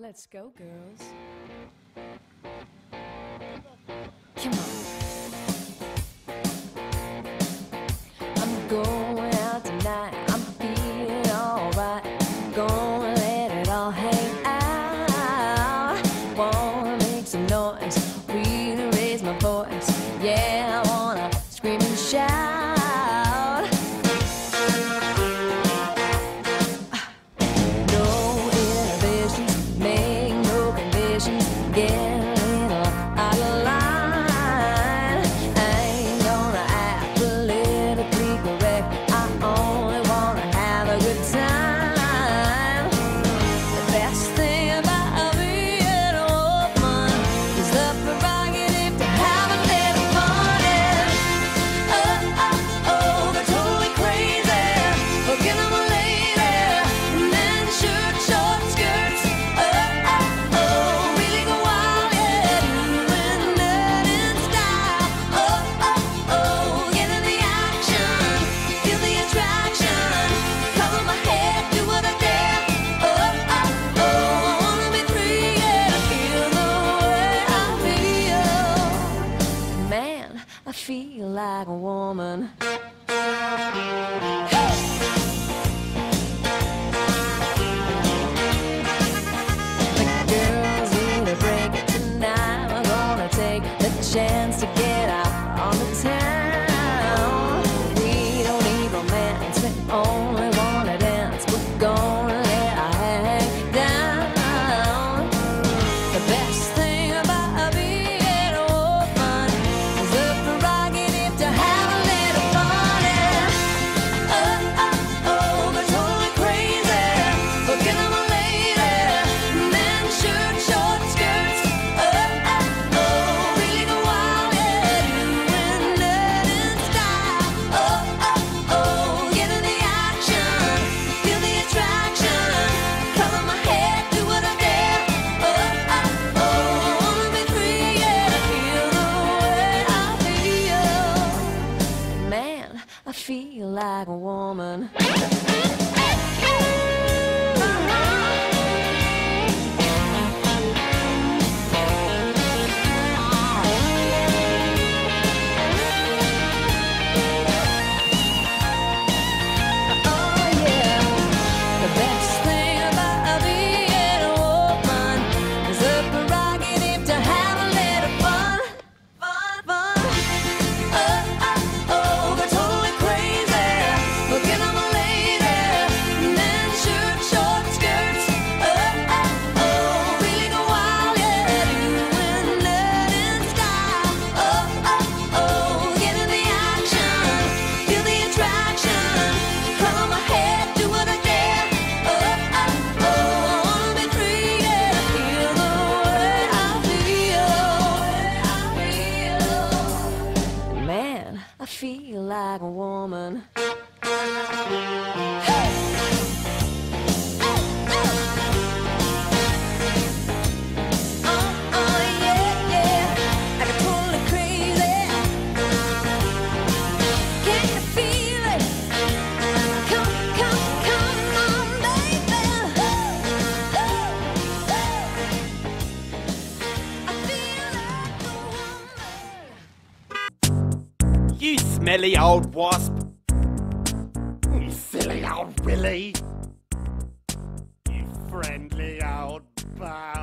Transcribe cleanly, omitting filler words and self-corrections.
Let's go, girls. Come on. I'm going out tonight. I'm feeling alright. Gonna let it all hang out. Wanna make some noise, really raise my voice. Yeah, I wanna scream and shout. Get a little out of line. I ain't gonna act politically correct. I only wanna have a good time. The best thing about being a woman is the prerogative to have a little fun. And they're totally crazy. Forget I'm a lady, and then short skirts. I feel like a woman. The girls need a break tonight. We're gonna take the chance to get out on the town. We don't need romance, we only wanna dance. We're gonna let our hair hang down. The best thing about being a woman is the prerogative to have a little fun. And they're totally crazy. Forget I'm a lady, and then short skirts. Really go wild, yeah, doing it in style. Get in the action, feel the attraction. Color my hair, do what I dare. Wanna be free, yeah, feel the way I feel. Man, I feel like a woman. I feel like a woman. You smelly old wasp. You silly old Willy. You friendly old bug.